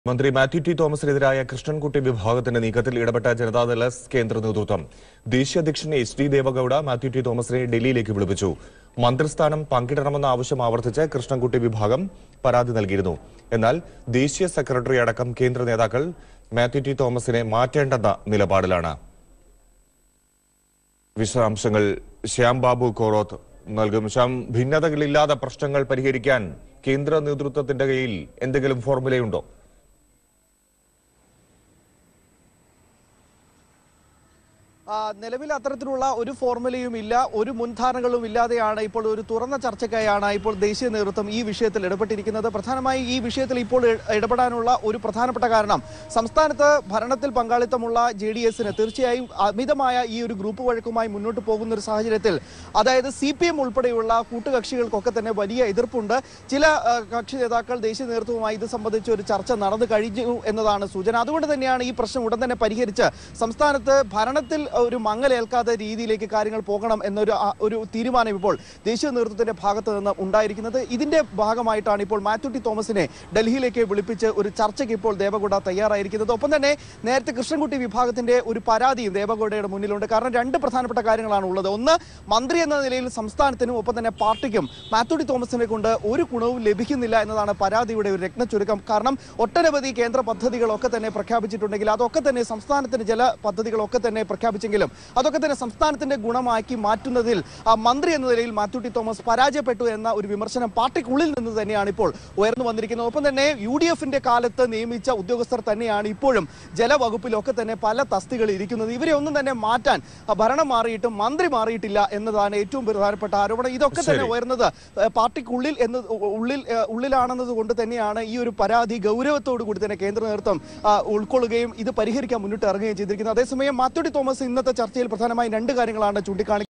മന്ത്രി മാത്യു ടി തോമസിനെതിരായ കൃഷ്ണൻകുട്ടി വിഭാഗത്തിന്റെ നീക്കത്തിൽ ഇടപെട്ട ജനതാദൾ എസ് കേന്ദ്ര നേതൃത്വം ദേശീയ അധ്യക്ഷൻ എച്ച്.ഡി. ദേവഗൌഡ മാത്യു ടി തോമസിനെ ഡൽഹിയിലേക്ക് വിളിപ്പിച്ചു. മന്ത്രിസ്ഥാനം പങ്കിടണമെന്ന ആവശ്യം ആവർത്തിച്ച് കൃഷ്ണൻകുട്ടി വിഭാഗം പരാതി നൽകിയിരുന്നു. എന്നാൽ ദേശീയ സെക്രട്ടറി അടക്കം കേന്ദ്ര നേതാക്കൾ മാത്യു ടി തോമസിനെ മാറ്റേണ്ടെന്ന നിലപാടിലാണ്. വിശദാംശങ്ങൾ ശ്യാം ബാബു കോറോത്ത് നൽകും. ശ്യാം, ഭിന്നതകളില്ലാതെ പ്രശ്നങ്ങൾ പരിഹരിക്കാൻ കേന്ദ്ര നേതൃത്വത്തിന്റെ കയ്യിൽ എന്തെങ്കിലും ഫോർമുലയുണ്ടോ? നിലവിൽ അത്തരത്തിലുള്ള ഒരു ഫോർമുലയും ഇല്ല, ഒരു മുൻധാരണകളും ഇല്ലാതെയാണ് ഇപ്പോൾ ഒരു തുറന്ന ചർച്ചയ്ക്കായാണ് ഇപ്പോൾ ദേശീയ നേതൃത്വം ഈ വിഷയത്തിൽ ഇടപെട്ടിരിക്കുന്നത്. പ്രധാനമായും ഈ വിഷയത്തിൽ ഇപ്പോൾ ഇടപെടാനുള്ള ഒരു പ്രധാനപ്പെട്ട കാരണം സംസ്ഥാനത്ത് ഭരണത്തിൽ പങ്കാളിത്തമുള്ള JDS-ന് തീർച്ചയായും അമിതമായ ഈ ഒരു ഗ്രൂപ്പ് വഴക്കുമായി മുന്നോട്ട് പോകുന്ന ഒരു സാഹചര്യത്തിൽ, അതായത് CPM ഉൾപ്പെടെയുള്ള കൂട്ടുകക്ഷികൾക്കൊക്കെ തന്നെ വലിയ എതിർപ്പുണ്ട്. ചില കക്ഷി നേതാക്കൾ ദേശീയ നേതൃത്വവുമായി ഇത് സംബന്ധിച്ച് ഒരു ചർച്ച നടന്നു കഴിഞ്ഞു എന്നതാണ് സൂചന. അതുകൊണ്ട് തന്നെയാണ് ഈ പ്രശ്നം ഉടൻ തന്നെ പരിഹരിച്ച് സംസ്ഥാനത്ത് ഭരണത്തിൽ ഒരു മങ്ങലേൽക്കാത്ത രീതിയിലേക്ക് കാര്യങ്ങൾ പോകണം എന്നൊരു തീരുമാനം ഇപ്പോൾ ദേശീയ നേതൃത്വത്തിന്റെ ഭാഗത്ത് നിന്ന് ഉണ്ടായിരിക്കുന്നത്. ഇതിന്റെ ഭാഗമായിട്ടാണ് ഇപ്പോൾ മാത്യു ടി തോമസിനെ ഡൽഹിയിലേക്ക് വിളിപ്പിച്ച് ഒരു ചർച്ചയ്ക്ക് ഇപ്പോൾ ദേവഗൌഡ തയ്യാറായിരിക്കുന്നത്. ഒപ്പം തന്നെ നേരത്തെ കൃഷ്ണൻകുട്ടി വിഭാഗത്തിന്റെ ഒരു പരാതിയും ദേവഗൌഡയുടെ മുന്നിലുണ്ട്. കാരണം രണ്ട് പ്രധാനപ്പെട്ട കാര്യങ്ങളാണ് ഉള്ളത്. ഒന്ന്, മന്ത്രി എന്ന നിലയിൽ സംസ്ഥാനത്തിനും ഒപ്പം തന്നെ പാർട്ടിക്കും മാത്യു ടി തോമസിനെ കൊണ്ട് ഒരു ഗുണവും ലഭിക്കുന്നില്ല എന്നതാണ് പരാതിയുടെ ഒരു രത്നച്ചുരുക്കം. കാരണം ഒട്ടനവധി കേന്ദ്ര പദ്ധതികളൊക്കെ തന്നെ പ്രഖ്യാപിച്ചിട്ടുണ്ടെങ്കിൽ അതൊക്കെ തന്നെ സംസ്ഥാനത്തിന് ജല പദ്ധതികളൊക്കെ തന്നെ പ്രഖ്യാപിച്ചെങ്കിലും അതൊക്കെ തന്നെ സംസ്ഥാനത്തിന്റെ ഗുണമാക്കി മാറ്റുന്നതിൽ മന്ത്രി എന്ന നിലയിൽ മാത്യു ടി തോമസ് പരാജയപ്പെട്ടു എന്ന ഒരു വിമർശനം പാർട്ടിക്കുള്ളിൽ നിന്ന് തന്നെയാണ് ഇപ്പോൾ ഉയർന്നു വന്നിരിക്കുന്നത്. ഒപ്പം തന്നെ UDF-ന്റെ കാലത്ത് നിയമിച്ച ഉദ്യോഗസ്ഥർ തന്നെയാണ് ഇപ്പോഴും ജലവകുപ്പിലൊക്കെ തന്നെ പല തസ്തികകൾ ഇരിക്കുന്നത്. ഇവരെ ഒന്നും തന്നെ മാറ്റാൻ ഭരണം മാറിയിട്ടും മന്ത്രി മാറിയിട്ടില്ല എന്നതാണ് ഏറ്റവും പ്രധാനപ്പെട്ട ആരോപണം. ഇതൊക്കെ തന്നെ ഉയർന്നത് പാർട്ടിക്കുള്ളിൽ ഉള്ളിലാണെന്നത് കൊണ്ട് തന്നെയാണ് ഈ ഒരു പരാതി ഗൗരവത്തോടു കൂടി തന്നെ കേന്ദ്ര നേതൃത്വം ഉൾക്കൊള്ളുകയും ഇത് പരിഹരിക്കാൻ മുന്നിട്ട് ഇറങ്ങുകയും ചെയ്തിരിക്കുന്നത്. അതേസമയം മാത്യു ടി തോമസ് ഇന്നത്തെ ചർച്ചയിൽ പ്രധാനമായും രണ്ട് കാര്യങ്ങളാണ് ചൂണ്ടിക്കാണിക്കുന്നത്.